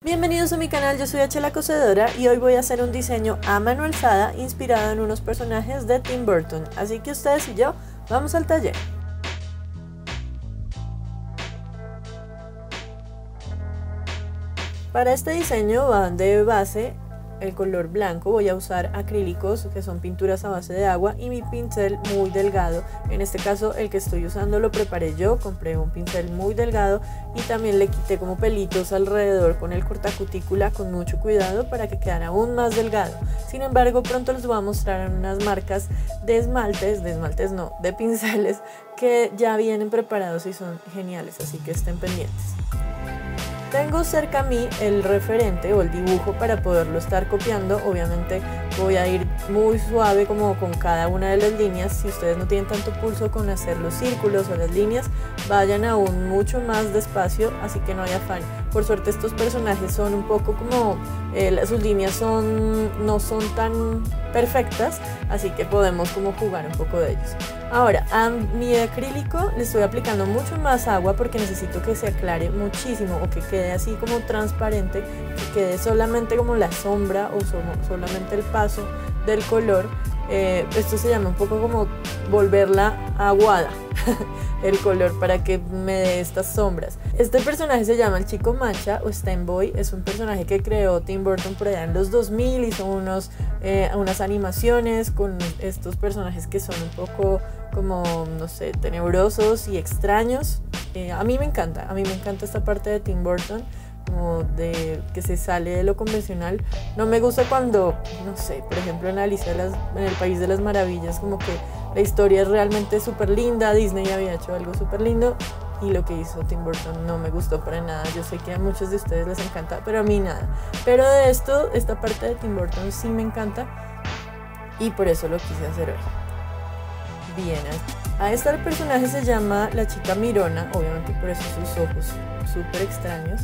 Bienvenidos a mi canal, yo soy H la Cosedora y hoy voy a hacer un diseño a mano alzada inspirado en unos personajes de Tim Burton, así que ustedes y yo vamos al taller. Para este diseño van de base el color blanco, voy a usar acrílicos que son pinturas a base de agua y mi pincel muy delgado. En este caso el que estoy usando lo preparé yo, compré un pincel muy delgado y también le quité como pelitos alrededor con el cortacutícula con mucho cuidado para que quedara aún más delgado. Sin embargo, pronto les voy a mostrar unas marcas de de pinceles que ya vienen preparados y son geniales, así que estén pendientes. Tengo cerca a mí el referente o el dibujo para poderlo estar copiando. Obviamente voy a ir muy suave como con cada una de las líneas. Si ustedes no tienen tanto pulso con hacer los círculos o las líneas, vayan aún mucho más despacio, así que no hay afán. Por suerte estos personajes son un poco como, sus líneas no son tan perfectas, así que podemos como jugar un poco de ellos. Ahora, a mi acrílico le estoy aplicando mucho más agua porque necesito que se aclare muchísimo o que quede así como transparente, que quede solamente como la sombra o solamente el paso del color. Esto se llama un poco como volverla aguada el color para que me dé estas sombras. Este personaje se llama el Chico Mancha o Steinboy, es un personaje que creó Tim Burton por allá en los 2000, hizo unas animaciones con estos personajes que son un poco como, no sé, tenebrosos y extraños. A mí me encanta esta parte de Tim Burton, como de que se sale de lo convencional. No me gusta cuando, no sé, por ejemplo en Alicia en el País de las Maravillas, como que la historia es realmente súper linda, Disney había hecho algo súper lindo y lo que hizo Tim Burton no me gustó para nada. Yo sé que a muchos de ustedes les encanta, pero a mí nada. Pero de esta parte de Tim Burton sí me encanta y por eso lo quise hacer hoy. Bien, a esta personaje se llama la chica Mirona, obviamente por eso sus ojos súper extraños.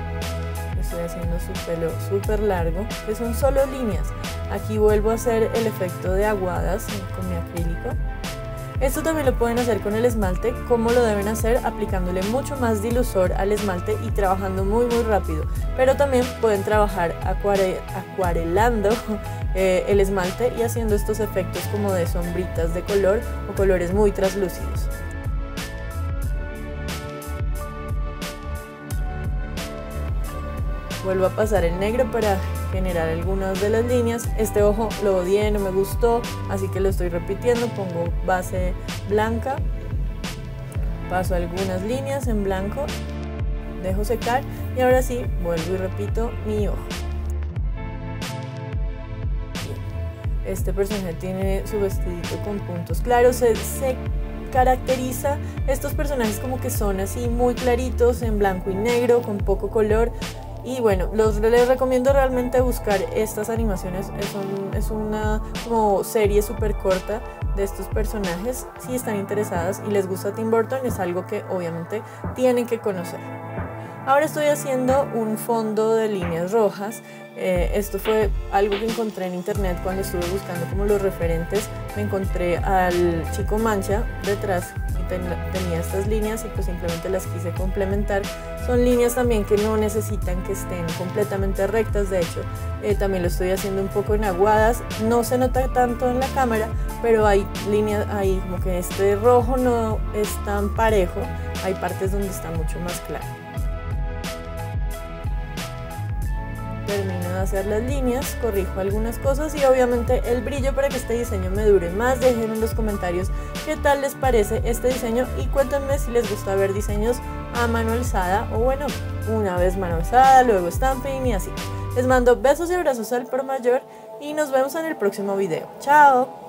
Estoy haciendo su pelo súper largo, que son solo líneas. Aquí vuelvo a hacer el efecto de aguadas con mi acrílico. Esto también lo pueden hacer con el esmalte. ¿Cómo lo deben hacer? Aplicándole mucho más dilusor al esmalte y trabajando muy rápido. Pero también pueden trabajar acuarelando el esmalte y haciendo estos efectos como de sombritas de color o colores muy translúcidos. Vuelvo a pasar el negro para generar algunas de las líneas. Este ojo lo odié, no me gustó, así que lo estoy repitiendo. Pongo base blanca, paso algunas líneas en blanco, dejo secar y ahora sí vuelvo y repito mi ojo. Este personaje tiene su vestidito con puntos claros, se caracteriza estos personajes como que son así muy claritos en blanco y negro con poco color. Y bueno, les recomiendo realmente buscar estas animaciones. Es una como serie súper corta de estos personajes. Si están interesadas y les gusta Tim Burton, es algo que obviamente tienen que conocer. Ahora estoy haciendo un fondo de líneas rojas. Esto fue algo que encontré en internet cuando estuve buscando como los referentes. Me encontré al Chico Mancha detrás y tenía estas líneas y pues simplemente las quise complementar. Son líneas también que no necesitan que estén completamente rectas. De hecho, también lo estoy haciendo un poco en aguadas. No se nota tanto en la cámara, pero hay líneas ahí como que este rojo no es tan parejo. Hay partes donde está mucho más claro. Termino de hacer las líneas, corrijo algunas cosas y obviamente el brillo para que este diseño me dure más. Dejen en los comentarios qué tal les parece este diseño y cuéntenme si les gusta ver diseños a mano alzada o bueno, una vez mano alzada, luego stamping y así. Les mando besos y abrazos al por mayor y nos vemos en el próximo video. ¡Chao!